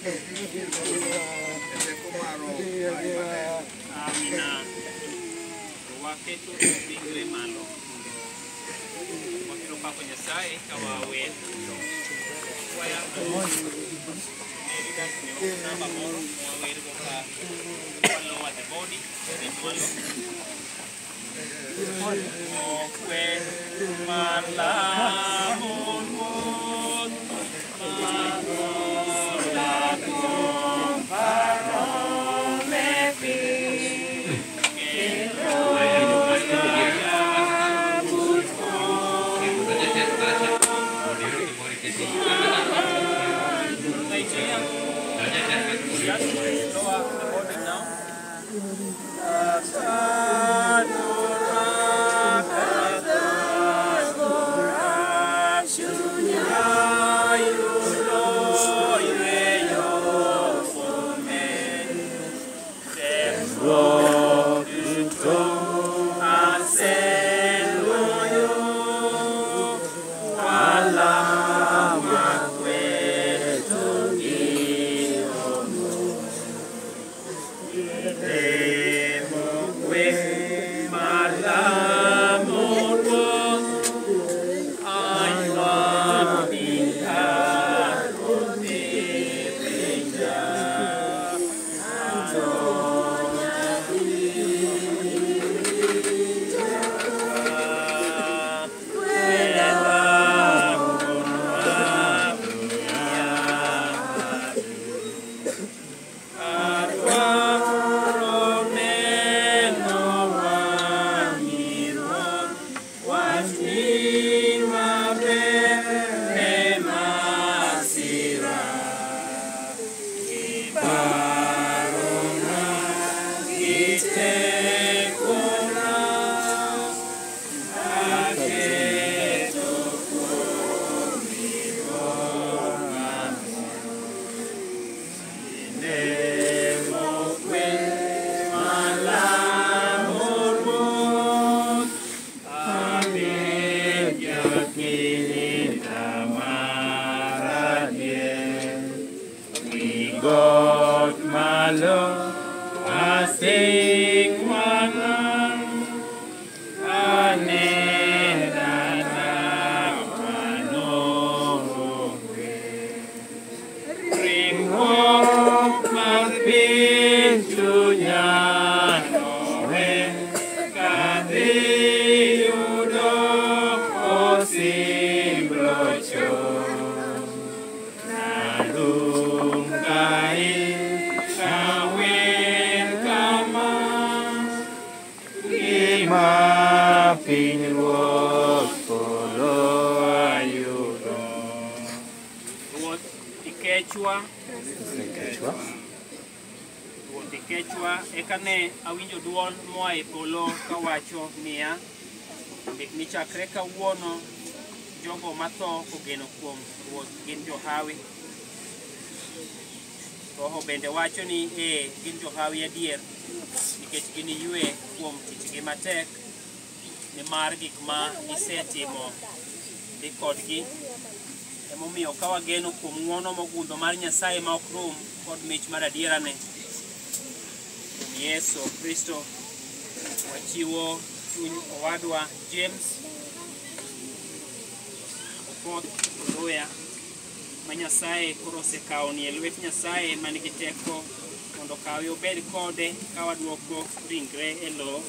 Amina. Waketu tingre malo. Wakilo pa kwenye sai kawa wen. Waya. Namba moro wen boka. Walo at the body. Okwe malamun mun malamun paromepi. God, my Lord, I sing one bring hope, my peace to Yahweh, Kadeudo, Osimbrocho. Quechua ekane awinjo duol moa e polo kawacho niya ni chakre kawuono jogo matho kogeno kuom ruoth gin johawi. Roho bende wacho ni gin johawi adier nikech gin yue kuom tichgi matek nimar gik ma isetimo dhi kodgi. Emomiyo ka wageno kuom ng'wono mogundho mar Nyasaye ma ok rum kod mich mar adierane Yesu Kristo, wachiwo chuny owadwa James Okoth Oloya ma Nyasaye koro osekawo ni e lwet Nyasaye manigi teko mondo kawe obed kode ka waduoko ringre e lo.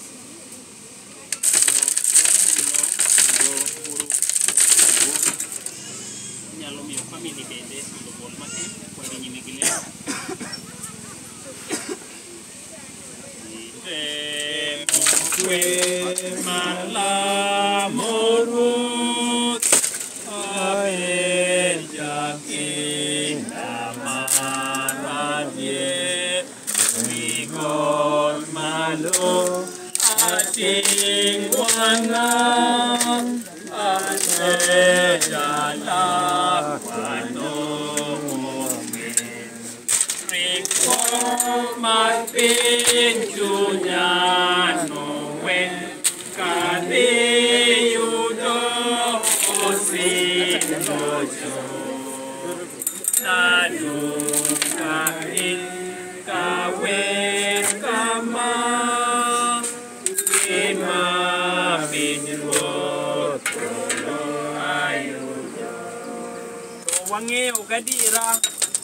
Nyalo miyo family bende mondo bol matin kwa nyime gi leo. Malamorut abenjakinda maradie wigol malo atingwana asejalapano Pinchunyano wen kadeudo osinojo nadu gadiera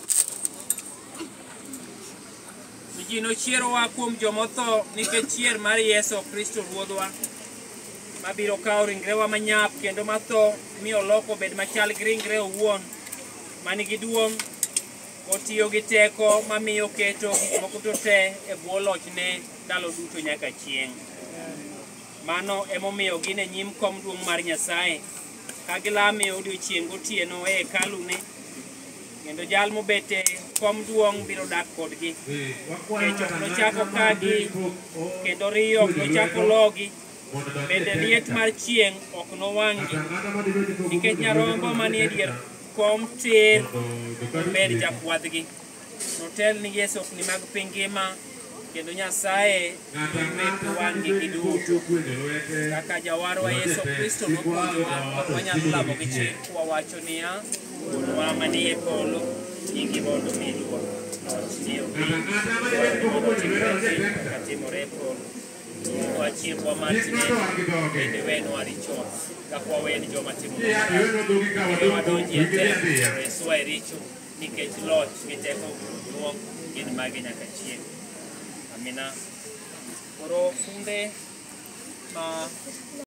ji nochierowa kuom jomotho nikech chier mar Yesu Kristo Ruodhwa mabiro kawo ringrewa manyap kendo matho mi oloko bed machal gi ringre owuon manigi duong' otiyo gi teko mamiyo keto gik moko to te e bwo lochne ndalo duto nyaka chieng'. Mano emomiyo gin e nyim kom duong' mar Nyasaye ka gilame odiochieng' gotieno e hekalune, kendo jal mobet e kom duong' biro dak kodgi. Kech ok nochako kagi kendo riyo ok nochako logi, bende liet mar chieng' ok nowang'gi, nikech Nyarombo manie dier kom tir obed jakwadhgi. Notel ni Yesu ok ni mag piny ngima, kendo Nyasaye noreto wang'gi giduto. Kaka jawarwa Yesu Kristo nopuonjowa, ok wanyalo lamo gi chir kwawacho niya, Wuonwa manie polo, nyingi mondo omi luor. Tiyo gi mondo otimre piny kaka timore e polo. Miwa chiembwa mar tineni, bende wenwa richowa kaka waweni joma timo makare. Wadonji e tem, reswa e richo, nikech loch gi teko duong' gin magi nyaka chieng'. Amina. Koro funde ma